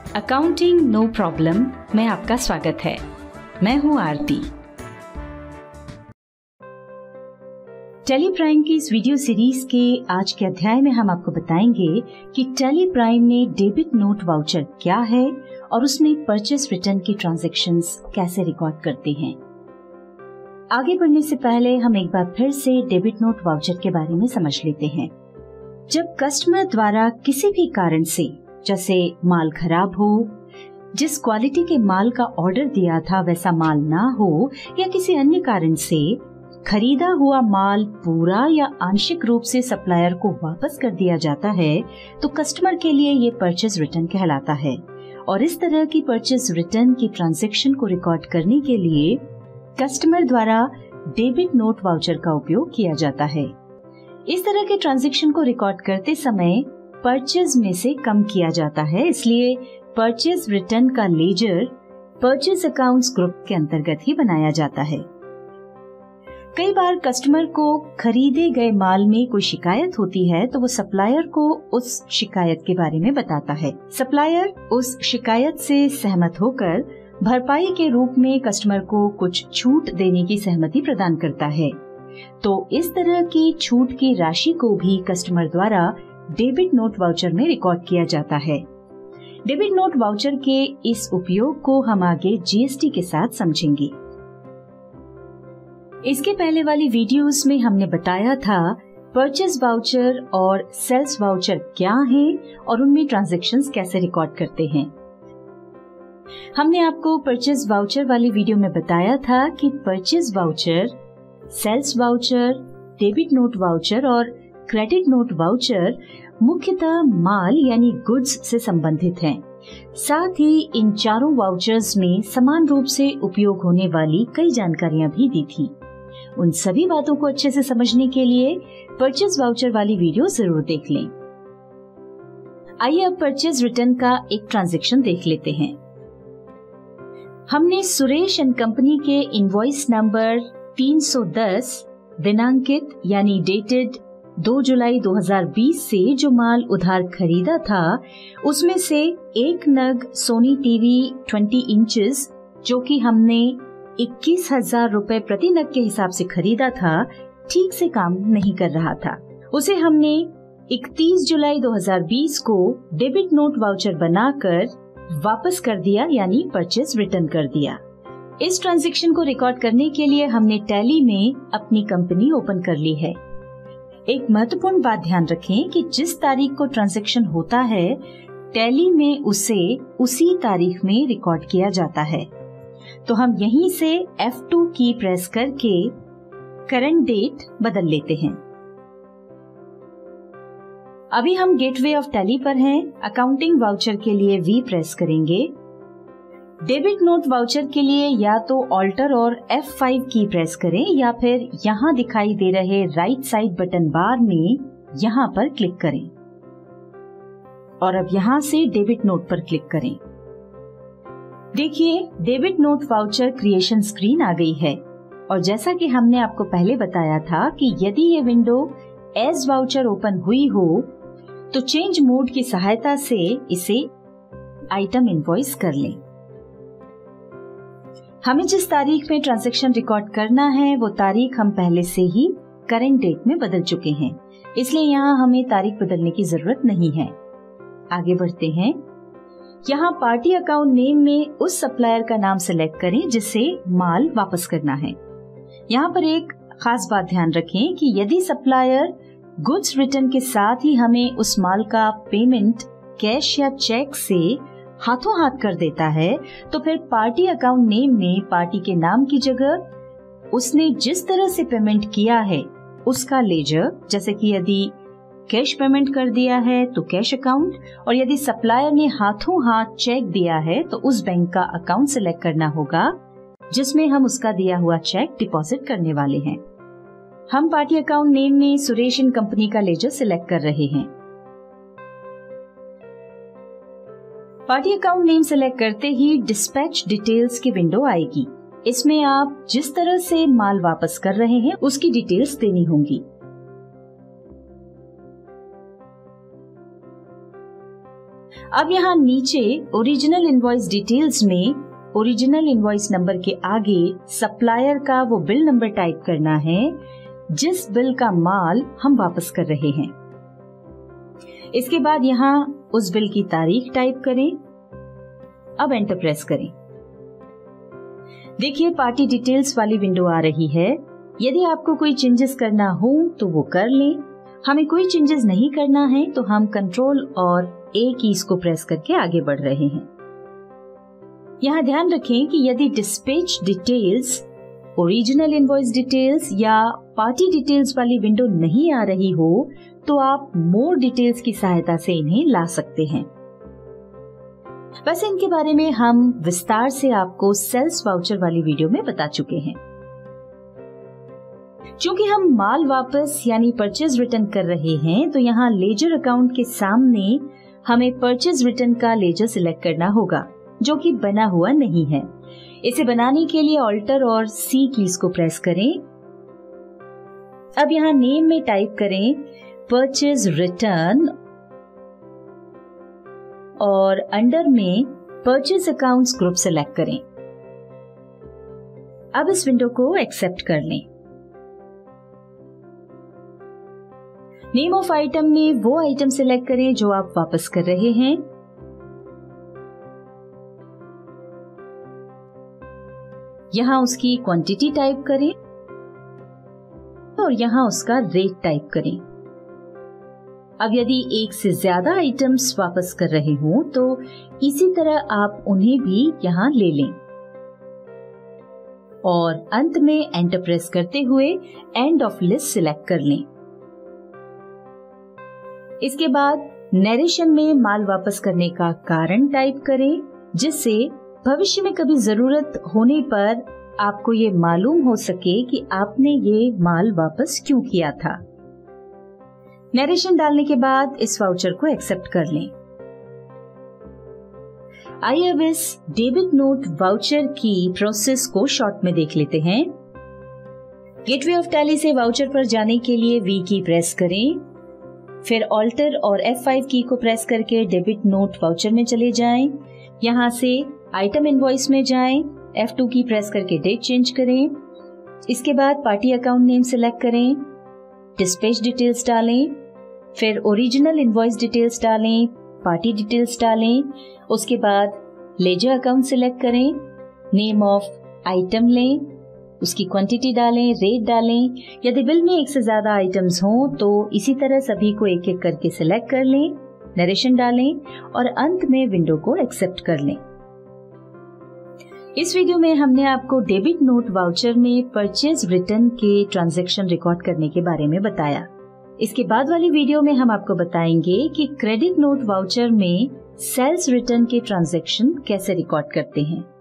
Accounting no problem में आपका स्वागत है। मैं हूं आरती। टेली प्राइम की इस वीडियो सीरीज के आज के अध्याय में हम आपको बताएंगे कि टेली प्राइम में डेबिट नोट वाउचर क्या है और उसमें परचेस रिटर्न की ट्रांजैक्शंस कैसे रिकॉर्ड करते हैं। आगे बढ़ने से पहले हम एक बार फिर से डेबिट नोट वाउचर के बारे में समझ लेते हैं। जब कस्टमर द्वारा किसी भी कारण से, जैसे माल खराब हो, जिस क्वालिटी के माल का ऑर्डर दिया था वैसा माल ना हो, या किसी अन्य कारण से खरीदा हुआ माल पूरा या आंशिक रूप से सप्लायर को वापस कर दिया जाता है, तो कस्टमर के लिए ये परचेज रिटर्न कहलाता है। और इस तरह की परचेज रिटर्न की ट्रांजैक्शन को रिकॉर्ड करने के लिए कस्टमर द्वारा डेबिट नोट वाउचर का उपयोग किया जाता है। इस तरह के ट्रांजैक्शन को रिकॉर्ड करते समय परचेज में से कम किया जाता है, इसलिए परचेज रिटर्न का लेजर परचेज अकाउंट्स ग्रुप के अंतर्गत ही बनाया जाता है। कई बार कस्टमर को खरीदे गए माल में कोई शिकायत होती है तो वो सप्लायर को उस शिकायत के बारे में बताता है। सप्लायर उस शिकायत से सहमत होकर भरपाई के रूप में कस्टमर को कुछ छूट देने की सहमति प्रदान करता है। तो इस तरह की छूट की राशि को भी कस्टमर द्वारा डेबिट नोट वाउचर में रिकॉर्ड किया जाता है। डेबिट नोट वाउचर के इस उपयोग को हम आगे जीएसटी के साथ समझेंगे। इसके पहले वाली वीडियोस में हमने बताया था परचेज वाउचर और सेल्स वाउचर क्या हैं और उनमें ट्रांजैक्शंस कैसे रिकॉर्ड करते हैं। हमने आपको परचेज वाउचर वाली वीडियो में बताया था कि purchase voucher, sales voucher, debit note voucher और क्रेडिट नोट वाउचर मुख्यतः माल यानी गुड्स से संबंधित हैं। साथ ही इन चारों वाउचर्स में समान रूप से उपयोग होने वाली कई जानकारियां भी दी थी। उन सभी बातों को अच्छे से समझने के लिए परचेज वाउचर वाली वीडियो जरूर देख लें। आइए अब परचेज रिटर्न का एक ट्रांजैक्शन देख लेते हैं। हमने सुरेश एंड कंपनी के इनवॉइस नंबर 310 दिनांकित यानी डेटेड 2 जुलाई 2020 से जो माल उधार खरीदा था उसमें से एक नग सोनी टीवी 20 इंचेस जो कि हमने 21,000 रुपए प्रति नग के हिसाब से खरीदा था, ठीक से काम नहीं कर रहा था। उसे हमने 31 जुलाई 2020 को डेबिट नोट वाउचर बनाकर वापस कर दिया यानी परचेज रिटर्न कर दिया। इस ट्रांजैक्शन को रिकॉर्ड करने के लिए हमने टैली में अपनी कंपनी ओपन कर ली है। एक महत्वपूर्ण बात ध्यान रखें कि जिस तारीख को ट्रांजैक्शन होता है टैली में उसे उसी तारीख में रिकॉर्ड किया जाता है। तो हम यहीं से F2 की प्रेस करके करंट डेट बदल लेते हैं। अभी हम गेटवे ऑफ टैली पर हैं। अकाउंटिंग वाउचर के लिए V प्रेस करेंगे। डेबिट नोट वाउचर के लिए या तो ऑल्टर और F5 की प्रेस करें या फिर यहाँ दिखाई दे रहे राइट साइड बटन बार में यहाँ पर क्लिक करें और अब यहाँ से डेबिट नोट पर क्लिक करें। देखिए debit note voucher creation screen आ गई है और जैसा कि हमने आपको पहले बताया था कि यदि ये विंडो एज वाउचर ओपन हुई हो तो चेंज मोड की सहायता से इसे आइटम इनवॉइस कर लें। हमें जिस तारीख में ट्रांजैक्शन रिकॉर्ड करना है वो तारीख हम पहले से ही करंट डेट में बदल चुके हैं, इसलिए यहाँ हमें तारीख बदलने की जरूरत नहीं है। आगे बढ़ते हैं। यहाँ पार्टी अकाउंट नेम में उस सप्लायर का नाम सिलेक्ट करें जिसे माल वापस करना है। यहाँ पर एक खास बात ध्यान रखें कि यदि सप्लायर गुड्स रिटर्न के साथ ही हमें उस माल का पेमेंट कैश या चेक से हाथों हाथ कर देता है तो फिर पार्टी अकाउंट नेम में पार्टी के नाम की जगह उसने जिस तरह से पेमेंट किया है उसका लेजर, जैसे कि यदि कैश पेमेंट कर दिया है तो कैश अकाउंट, और यदि सप्लायर ने हाथों हाथ चेक दिया है तो उस बैंक का अकाउंट सिलेक्ट करना होगा जिसमें हम उसका दिया हुआ चेक डिपॉजिट करने वाले हैं। हम पार्टी अकाउंट नेम में सुरेश एंड कंपनी का लेजर सिलेक्ट कर रहे हैं। पार्टी अकाउंट नेम सिलेक्ट करते ही डिस्पैच डिटेल्स की विंडो आएगी। इसमें आप जिस तरह से माल वापस कर रहे हैं उसकी डिटेल्स देनी होंगी। अब यहाँ नीचे ओरिजिनल इनवॉइस डिटेल्स में ओरिजिनल इनवॉइस नंबर के आगे सप्लायर का वो बिल नंबर टाइप करना है जिस बिल का माल हम वापस कर रहे हैं। इसके बाद यहाँ उस बिल की तारीख टाइप करें। अब एंटर प्रेस करें। देखिए पार्टी डिटेल्स वाली विंडो आ रही है। यदि आपको कोई चेंजेस करना हो तो वो कर लें। हमें कोई चेंजेस नहीं करना है तो हम कंट्रोल और ए कीज को प्रेस करके आगे बढ़ रहे हैं। यहाँ ध्यान रखें कि यदि dispatch details, original invoice details या पार्टी डिटेल्स वाली विंडो नहीं आ रही हो तो आप मोर डिटेल्स की सहायता से इन्हें ला सकते हैं। वैसे इनके बारे में हम विस्तार से आपको सेल्स वाउचर वाली वीडियो में बता चुके हैं। चूंकि हम माल वापस यानी परचेज रिटर्न कर रहे हैं तो यहाँ लेजर अकाउंट के सामने हमें परचेज रिटर्न का लेजर सिलेक्ट करना होगा जो कि बना हुआ नहीं है। इसे बनाने के लिए ऑल्टर और सी कीज को प्रेस करें। अब यहाँ नेम में टाइप करें परचेज रिटर्न और अंडर में परचेज अकाउंट्स ग्रुप सेलेक्ट करें। अब इस विंडो को एक्सेप्ट कर लें। नेम ऑफ आइटम में वो आइटम सिलेक्ट करें जो आप वापस कर रहे हैं। यहाँ उसकी क्वांटिटी टाइप करें और यहाँ उसका रेट टाइप करें। अब यदि एक से ज्यादा आइटम्स वापस कर रहे हो तो इसी तरह आप उन्हें भी यहाँ ले लें और अंत में एंटर प्रेस करते हुए एंड ऑफ लिस्ट सिलेक्ट कर लें। इसके बाद नरेशन में माल वापस करने का कारण टाइप करें जिससे भविष्य में कभी जरूरत होने पर आपको ये मालूम हो सके कि आपने ये माल वापस क्यों किया था। नरेशन डालने के बाद इस वाउचर को एक्सेप्ट कर लें। आइए अब इस डेबिट नोट वाउचर की प्रोसेस को शॉर्ट में देख लेते हैं। गेटवे ऑफ टैली से वाउचर पर जाने के लिए वी की प्रेस करें, फिर ऑल्टर और F5 की को प्रेस करके डेबिट नोट वाउचर में चले जाएं। यहाँ से आइटम इनवॉइस में जाएं, F2 की प्रेस करके डेट चेंज करें। इसके बाद पार्टी अकाउंट नेम सिलेक्ट करें, डिस्पैच डिटेल्स डालें, फिर ओरिजिनल इनवॉइस डिटेल्स डालें, पार्टी डिटेल्स डालें। उसके बाद लेजर अकाउंट सिलेक्ट करें, नेम ऑफ आइटम लें, उसकी क्वांटिटी डालें, रेट डालें। यदि बिल में एक से ज्यादा आइटम्स हों तो इसी तरह सभी को एक एक करके सिलेक्ट कर लें, नरेशन डालें और अंत में विंडो को एक्सेप्ट कर लें। इस वीडियो में हमने आपको डेबिट नोट वाउचर में परचेज रिटर्न के ट्रांजैक्शन रिकॉर्ड करने के बारे में बताया। इसके बाद वाली वीडियो में हम आपको बताएंगे कि क्रेडिट नोट वाउचर में सेल्स रिटर्न के ट्रांजैक्शन कैसे रिकॉर्ड करते हैं।